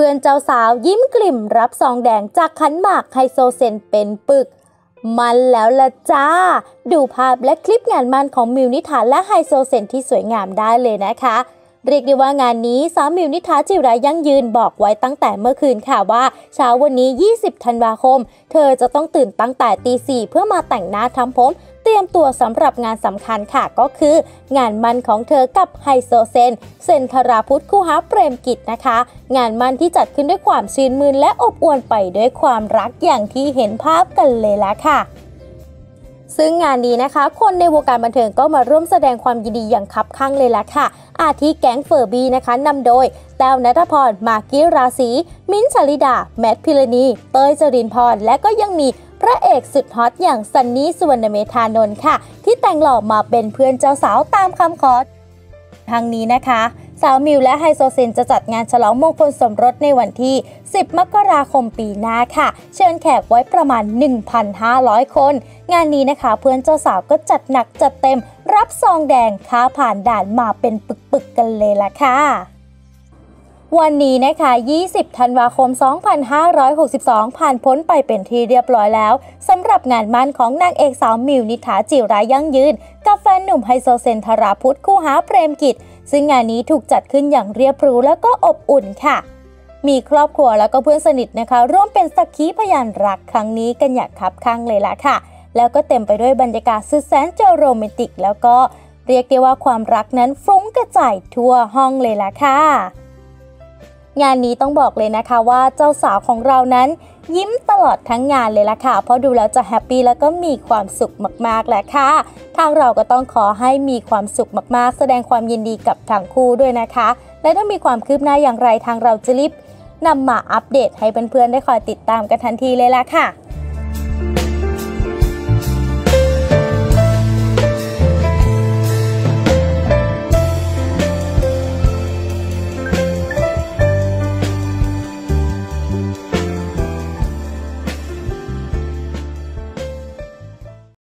พื่อนเจ้าสาวยิ้มกลิ่มรับซองแดงจากขันหมากไฮโซเซนเป็นปึกมันแล้วละจ้าดูภาพและคลิปงานมั่นของมิวนิถาและไฮโซเซนที่สวยงามได้เลยนะคะเรียกได้ว่างานนี้สาวมิวนิถาจิรายั่งยืนบอกไว้ตั้งแต่เมื่อคืนค่ะว่าเช้าวันนี้20ธันวาคมเธอจะต้องตื่นตั้งแต่ตี 4เพื่อมาแต่งหน้าทำผมเตรียมตัวสำหรับงานสำคัญค่ะก็คืองานมั่นของเธอกับไฮโซเซนธราพุทธคูหาเปรมกิจนะคะงานมั่นที่จัดขึ้นด้วยความชื่นมื่นและอบอวลไปด้วยความรักอย่างที่เห็นภาพกันเลยละค่ะซึ่งงานนี้นะคะคนในวงการบันเทิงก็มาร่วมแสดงความยินดีอย่างคับคั่งเลยล่ะค่ะอาทิแก๊งเฟอร์บี้นะคะนำโดยแต้วณัฐพร มากกี้ราศีมิ้นท์ชลิดาแมทพิรณีเต้ยจรินพรและก็ยังมีพระเอกสุดฮอตอย่างซันนี่สุวรรณเมธานนท์ค่ะที่แต่งหล่อมาเป็นเพื่อนเจ้าสาวตามคำขอทางนี้นะคะสาวมิวและไฮโซเซนจะจัดงานฉลองมงคลสมรสในวันที่10มกราคมปีหน้าค่ะเชิญแขกไว้ประมาณ 1,500 คนงานนี้นะคะเพื่อนเจ้าสาวก็จัดหนักจัดเต็มรับซองแดงค้าผ่านด่านมาเป็นปึกๆกันเลยล่ะค่ะวันนี้นะคะ20ธันวาคม2562ผ่านพ้นไปเป็นที่เรียบร้อยแล้วสำหรับงานมั่นของนางเอกสาวมิวนิถาจิรายั่งยืนกับแฟนหนุ่มไฮโซเซนธราพุทธคูหาเปรมกิจซึ่งงานนี้ถูกจัดขึ้นอย่างเรียบหรูแล้วก็อบอุ่นค่ะมีครอบครัวแล้วก็เพื่อนสนิทนะคะร่วมเป็นสักขีพยานรักครั้งนี้กันอย่างคับคั่งเลยล่ะค่ะแล้วก็เต็มไปด้วยบรรยากาศสุดแสนจะโรแมนติกแล้วก็เรียกได้ว่าความรักนั้นฟุ้งกระจายทั่วห้องเลยล่ะค่ะงานนี้ต้องบอกเลยนะคะว่าเจ้าสาวของเรานั้นยิ้มตลอดทั้งงานเลยล่ะค่ะเพราะดูแล้วจะแฮปปี้แล้วก็มีความสุขมากๆแหละค่ะทางเราก็ต้องขอให้มีความสุขมากๆแสดงความยินดีกับทั้งคู่ด้วยนะคะและถ้ามีความคืบหน้าอย่างไรทางเราจะรีบนำมาอัปเดตให้เพื่อนๆได้คอยติดตามกันทันทีเลยล่ะค่ะ